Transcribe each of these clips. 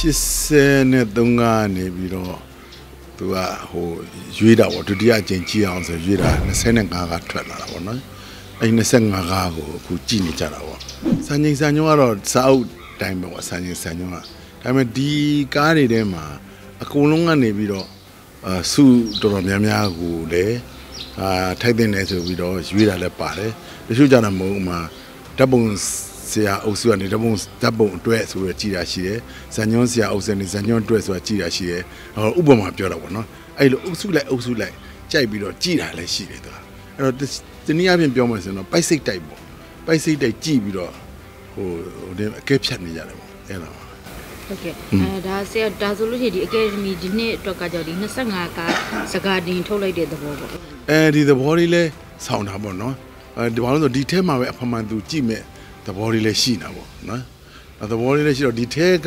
80 တုန်းကနေပြီးတော့သူကဟိုရွေးတာပေါ့ဒုတိယအကြိမ်ကြည့်အောင်ဆိုရွေးတာ25ကထွက်လာတာပေါ့နော်အဲ့25ကားကိုအခုကြည့်နေကြတာပေါ့စံချိန်စံညွှန်းကတော့စာအုပ်တိုင်းပဲပေါ့စံချိန်စံညွှန်းကဒါပေမဲ့ဒီကားတွေထဲမှာအကုန်လုံးကနေပြီးတော့စုတော်တော်များများကိုလည်းထိုက်တဲ့နေဆိုပြီးတော့ရွေးတာလည်းပါတယ်တချို့ကြတာမဟုတ်မှာဓာတ်ပုံဆရာအုပ်စုကနေဓာတ်ပုံအတွက်ဆိုရကြည်တာရှိတယ်ဇန်ညွန်းဆရာအုပ်စုနေဇန်ညွန်းအတွက်ဆိုတာကြည်တာရှိတယ်ဥပမာပြောတာပေါ့နော်အဲ့လိုအုပ်စုလိုက်ကြိုက်ပြီးတော့ကြည်တာလည်းရှိတယ်သူကအဲ့တော့တနည်းအားဖြင့်ပြောမှဆိုရင်တော့ပိုက်စိတ်တိုက်ပေါ့ပိုက်စိတ်တိုက်ကြည်ပြီးတော့ဟိုအကဲဖြတ်နေကြတယ်ပေါ့အဲ့လိုဟုတ်ကဲ့ဒါဆရာဒါဆိုလို့ရှိရင်ဒီအကယ်ဒမီဒီနေ့အတွက်ကကြောင့်ဒီ25ကားစကားတင်ထုတ်လိုက်တဲ့သဘောပေါ့ဒီသဘောလေးလဲဆောင်းတာပေါ့နော်ဒီဘာလို့ဆိုဒီထဲမှာပဲအဖမှန်သူကြည့်မဲ့သဘောလေးလည်းရှိနေတာပေါ့နော်သဘောလေးလည်းရှိတော့ဒီထဲက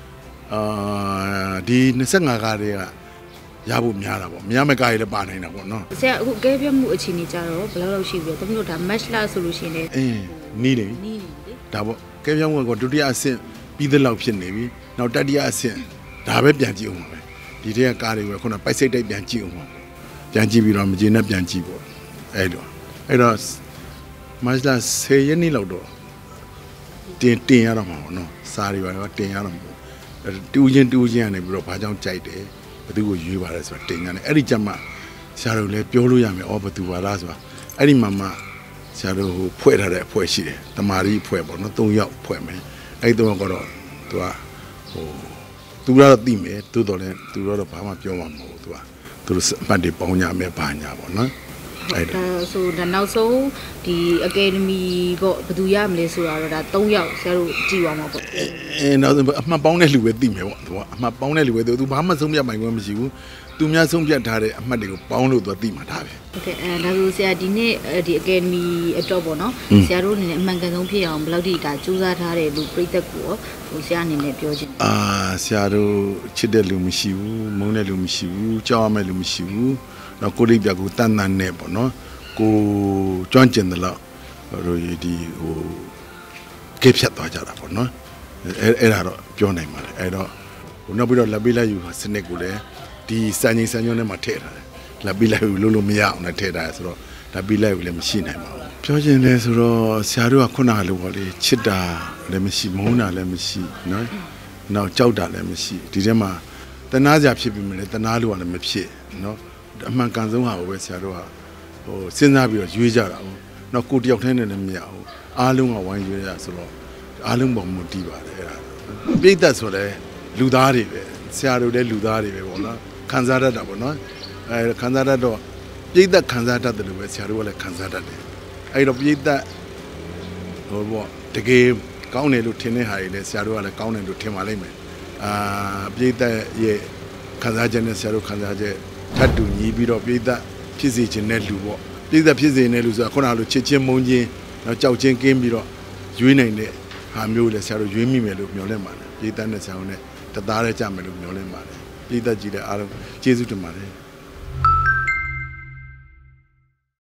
ဒီ25ကားတွေကရဖို့များတာပေါ့များမဲ့ကားတွေလည်းပါနိုင်တာပေါ့နော်ဆရာအခုအကဲပြတ်မှုအခြေအနေကြတော့ဘယ်လောက်ရှိပြီလဲတမီးတို့ဒါ match လာဆိုလို့ရှိရင်လည်းနီးနေပြီဒါပေါ့ကဲပြတ်မှုကဒုတိယအဆင့်ပြီးတဲ့လောက်ဖြစ်နေပြီနောက်တတိယအဆင့်ဒါပဲပြန်ကြည့်အောင်ပါပဲဒီထဲကကားတွေပဲခုနပိုက်စိတ်တိုက်ပြန်ကြည့်အောင်ပါပြန်ကြည့်ပြီးတော့မကျေနပ်ပြန်ကြည့်ပေါ့အဲ့တော့မတ်လာ10ရက်နေ့လောက်တော့တင်ရတော့မှာပေါ့နော်စားတွေပါတော့တင်ရတော့မှာတူးချင်းကနေပြီးတော့ဘာကြောင့်ကြိုက်တယ်ဘယ်သူကိုရွေးပါတယ်ဆိုတာတင်ရတယ်အဲ့ဒီကြမှာဆရာတို့လည်းပြောလို့ရမယ်ဘယ်သူပါလားဆိုတာအဲ့ဒီမှာဆရာတို့ဟိုဖွဲ့ထားတဲ့အဖွဲ့ရှိတယ်တမာရီအဖွဲ့ပေါ့နော်3ယောက်ဖွဲ့မယ်အဲ့ဒီ3ယောက်ကတော့သူကဟိုသူကတော့သိမယ်တိုးတော်လည်းသူတော့ဘာမှပြောမှာမဟုတ်သူတို့အမှတ်တွေပေါင်းကြမယ်ဘာညာပေါ့နော်အဲ့ဒါဆိုဒါနောက်ဆုံးဒီအကယ်ဒမီပေါ့ဘယ်သူရမလဲဆိုတာတော့ဒါ3ယောက်ဆရာတို့ကြည့်ပါမှာပေါ့နောက်ဆုံးအမှတ်ပေါင်းတဲ့လူပဲသိမယ်ပေါ့သူကအမှတ်ပေါင်းတဲ့လူပဲသူဘာမှဆုံးဖြတ်နိုင်ခွင့်မရှိဘူးသူများဆုံးဖြတ်ထားတဲ့အမှတ်တွေကိုပေါင်းလို့သူသိမှာဒါပဲโอเคဒါဆိုဆရာဒီနေ့ဒီအကယ်ဒမီအတော့ပေါ့နော်ဆရာတို့အနေနဲ့အမှန်ကန်ဆုံးဖြစ်အောင်ဘယ်လောက်ထိဒါစူးစမ်းထားတယ်လို့ပြည့်သက်ကိုဟိုဆရာအနေနဲ့ပြောချင်ဆရာတို့ချစ်တဲ့လူမရှိဘူးမုန်းတဲ့လူမရှိဘူးကြောက်ရမယ့်လူမရှိဘူးနော်ကိုလိပ်ပြကိုတန်နဲ့ပေါ့နော်ကိုကျွမ်းကျင်တယ်လို့တို့ဒီဟိုကဲဖြတ်သွားကြတာပေါ့နော်အဲ့ဒါတော့ပြောနိုင်ပါတယ်အဲ့တော့ဟိုနောက်ပြီးတော့လက်ပေးလိုက်ယူစနစ်ကိုလည်းဒီစံချိန်စံညွှန်းထဲမှာထည့်ထားတယ်လက်ပေးလိုက်ယူလို့မရအောင်နဲ့ထည့်ထားတယ်ဆိုတော့လက်ပေးလိုက်ယူလည်းမရှိနိုင်ပါဘူးပြောချင်တယ်ဆိုတော့ဆရာတို့ကခုနကလိုပေါ့လေချစ်တာလည်းမရှိမုန်းတာလည်းမရှိနော်နောက်ကြောက်တာလည်းမရှိဒီထဲမှာတနာစရာဖြစ်ပြီးမလဲတနာလို့ကလည်းမဖြစ်နော်အမှန်ကန်ဆုံးဟာကိုပဲဆရာတို့ကဟိုစဉ်းစားပြီးတော့ရွေးကြတာဟုတ်နောက်ကိုတယောက်တည်းနဲ့လည်းမရဘူးအားလုံးကဝိုင်းရွေးရဆိုတော့အားလုံးပေါ်မူတည်ပါတယ်အဲ့ဒါပြိတ္တဆိုလဲလူသားတွေပဲဆရာတို့လည်းလူသားတွေပဲပေါ့နော်ခံစားတတ်တာပေါ့နော်ခံစားတတ်တော့ပြိတ္တခံစားတတ်တယ်လို့ပဲဆရာတို့ကလည်းခံစားတတ်တယ်အဲ့တော့ပြိတ္တဟိုပေါ့တကယ်ကောင်းတယ်လို့ထင်တဲ့ဟာတွေလည်းဆရာတို့ကလည်းကောင်းတယ်လို့ထင်ပါလိမ့်မယ်ပြိတ္တရဲ့ခံစားချက်နဲ့ဆရာတို့ခံစားချက်ထပ်တူညီပြီးတော့ပြိတ္တဖြစ်စေခြင်းနဲ့လူပေါ့ပြိတ္တဖြစ်စေတဲ့လူဆိုတာခုနကလိုချစ်ချင်းမုန်းချင်းနောက်ကြောက်ချင်းကင်းပြီးတော့ရွေးနိုင်တဲ့ဟာမျိုးလည်းဆရာတို့ရွေးမိမယ်လို့မျှော်လင့်ပါတယ်ပြိတ္တနဲ့ဆရာတို့နဲ့တသားတည်းကြမယ်လို့မျှော်လင့်ပါတယ်ပြိတ္တကြည့်တဲ့အားလုံးကျေးဇူးတင်ပါတယ်